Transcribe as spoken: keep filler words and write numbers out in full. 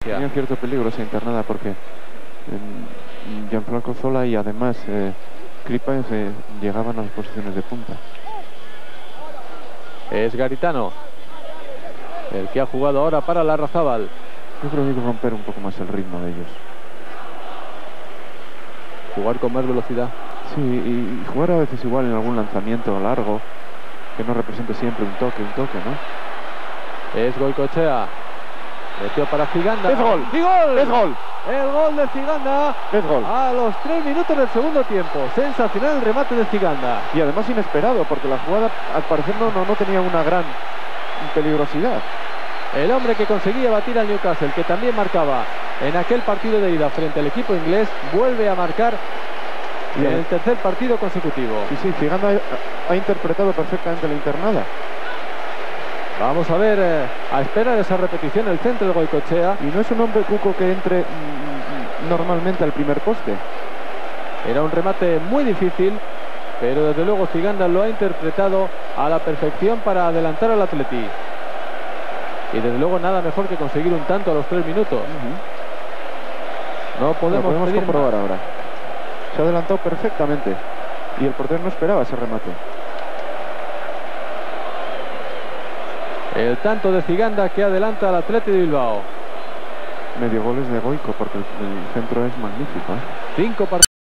distancia. Tenía cierto peligro esa internada porque eh, Gianfranco Zola y además eh, Kripa eh, llegaban a las posiciones de punta. Es Garitano el que ha jugado ahora para Larrazábal. Yo creo que hay que romper un poco más el ritmo de ellos. Jugar con más velocidad. Sí, y jugar a veces igual en algún lanzamiento largo, que no represente siempre un toque, un toque, ¿no? Es Goicoechea. Metió para Ciganda. ¡Es gol! ¡Y gol! ¡Es gol! El gol de Ciganda. ¡Es gol! A los tres minutos del segundo tiempo. Sensacional el remate de Ciganda. Y además inesperado, porque la jugada al parecer no, no, no tenía una gran peligrosidad. El hombre que conseguía batir al Newcastle, que también marcaba en aquel partido de ida frente al equipo inglés, vuelve a marcar en el tercer partido consecutivo. Sí, sí, Ciganda ha, ha interpretado perfectamente la internada. Vamos a ver, eh, a espera de esa repetición, el centro de Goicoechea. Y no es un hombre cuco que entre mm, normalmente al primer poste. Era un remate muy difícil, pero desde luego Ciganda lo ha interpretado a la perfección para adelantar al Atleti. Y desde luego nada mejor que conseguir un tanto a los tres minutos. Uh-huh. No podemos, Lo podemos comprobar más. ahora. Se ha adelantado perfectamente y el portero no esperaba ese remate. El tanto de Ciganda que adelanta al Atleti de Bilbao. Medio goles de Goico porque el, el centro es magnífico, ¿eh? Cinco partidos.